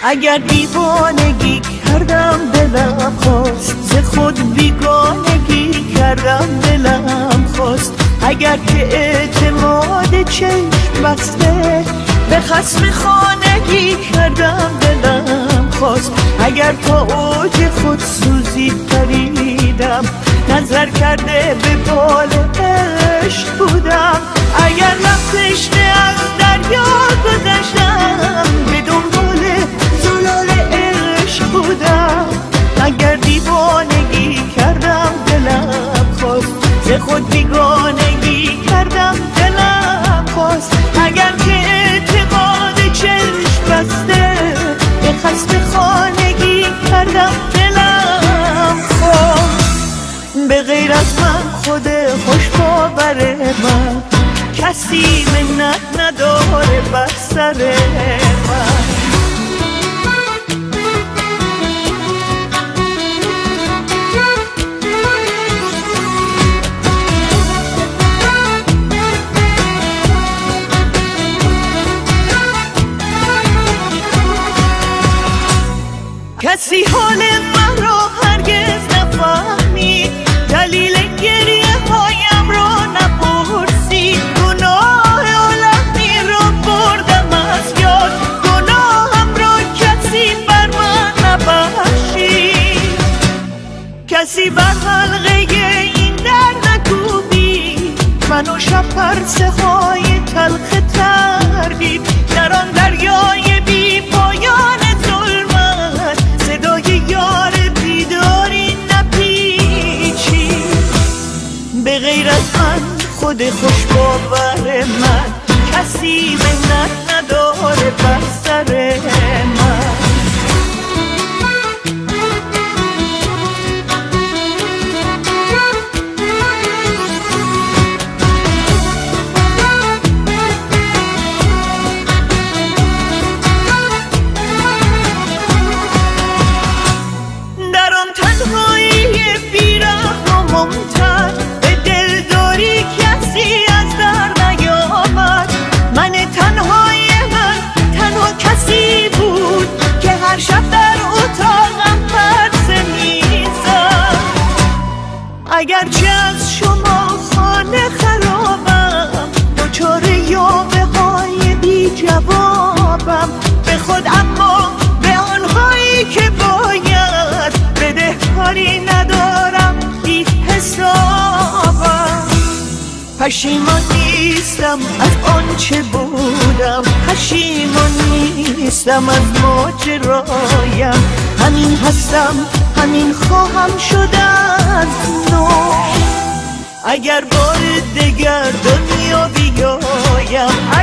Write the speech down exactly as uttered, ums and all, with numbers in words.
اگر دیوانگی کردم دلم خواست، ز خود بیگانگی کردم دلم خواست. اگر که اعتماد چشم بسته به خصم خانگی کردم دلم خواست. اگر تا اوج خود سوزی پریدم نظر کرده به بال عشق بودم. اگر رفتش از دریا گذشتم به دنبال زلال عشق بودم. اگر دیوانگی کردم دلم خواست، ز خود بیگانگی کردم دلم خواست. اگر که اعتماد چشم بسته به خصم خانگی کردم دلم خواست. به غیر از من خود خوش باور من کسی منت نداره بر سر من. کسی حال من را هرگز نفهمید، دلیل گریه هایم را نپرسید. گناه عالمی را بردم از یاد، گناهم را کسی بر من نبخشید. کسی بر حلقه این در نکوبید، من و شب پرسه های تلخ تردید. در آن دریای بی پایان ظلمت صدای یار بیداری نپیچی. به غیر از من خود خوش باور من کسی منت نداره بر سر من. اگرچه از شما خانه خرابم، دچار یاوه های بی جوابم به خود، اما به آنهایی که باید بده کاری ندارم بی حسابم. پشیمان نیستم از آنچه بودم، پشیمان نیستم از ماجرایم. همین هستم، همین خواهم شد از نو. اگر بار دگر دنیا بیایم،